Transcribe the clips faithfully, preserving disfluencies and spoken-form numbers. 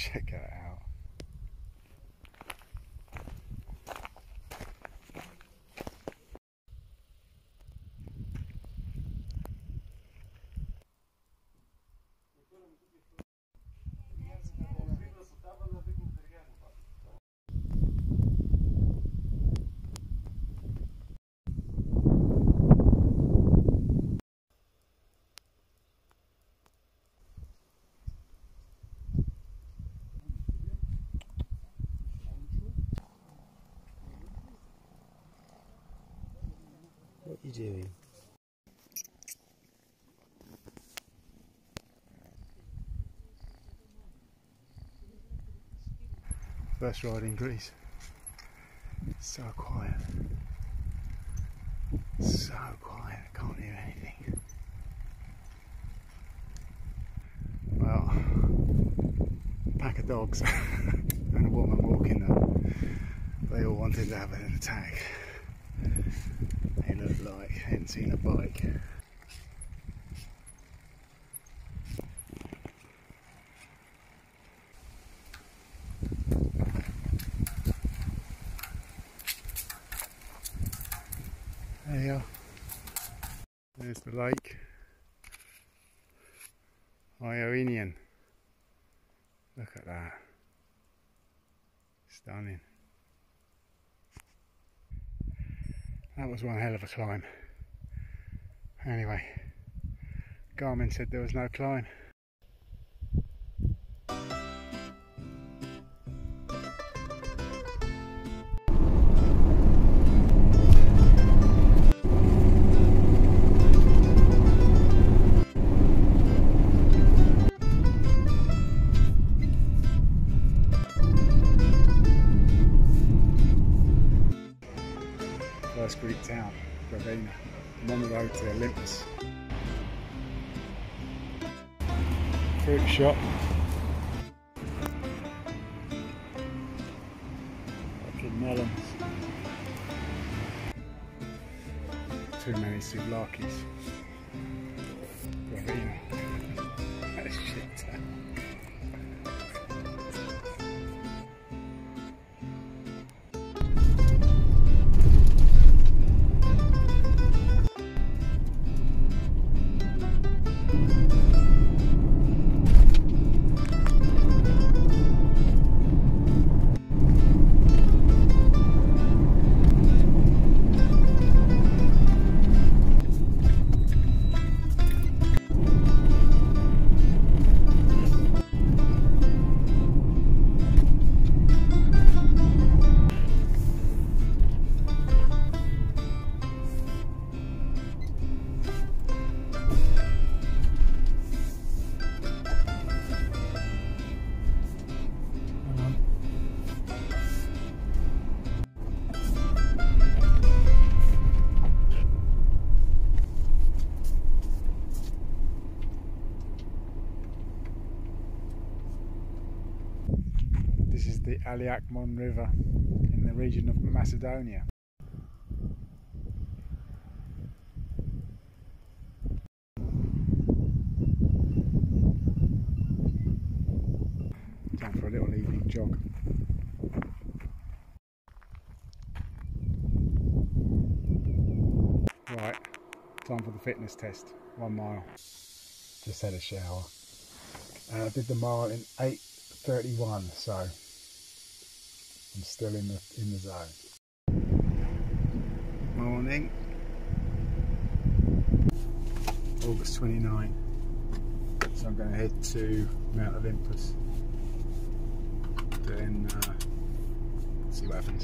Check that out. What are you doing? First ride in Greece. So quiet. So quiet, I can't hear anything. Well, a pack of dogs and a woman walking them. They all wanted to have an attack. They looked like they hadn't seen a bike. There you are. There's the lake. Ionian. Look at that. Stunning. That was one hell of a climb. Anyway, Garmin said there was no climb. First Greek town, Gravina. I'm on the road to Olympus. Fruit shop. Fucking melons. Too many souvlakis. Gravina. That's shit town. This is the Aliakmon River in the region of Macedonia. Time for a little evening jog. Right, time for the fitness test. One mile. Just had a shower. And I did the mile in eight thirty-one, so I'm still in the in the zone. Morning. August twenty-ninth. So I'm going to head to Mount Olympus. Then uh, see what happens.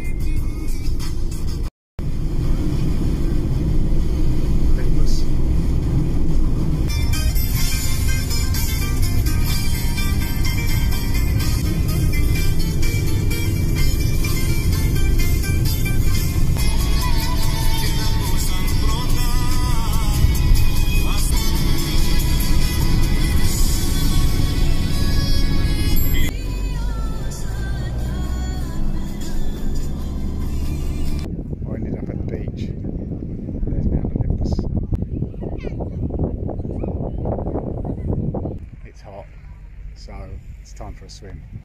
Olympus. it's time for a swim.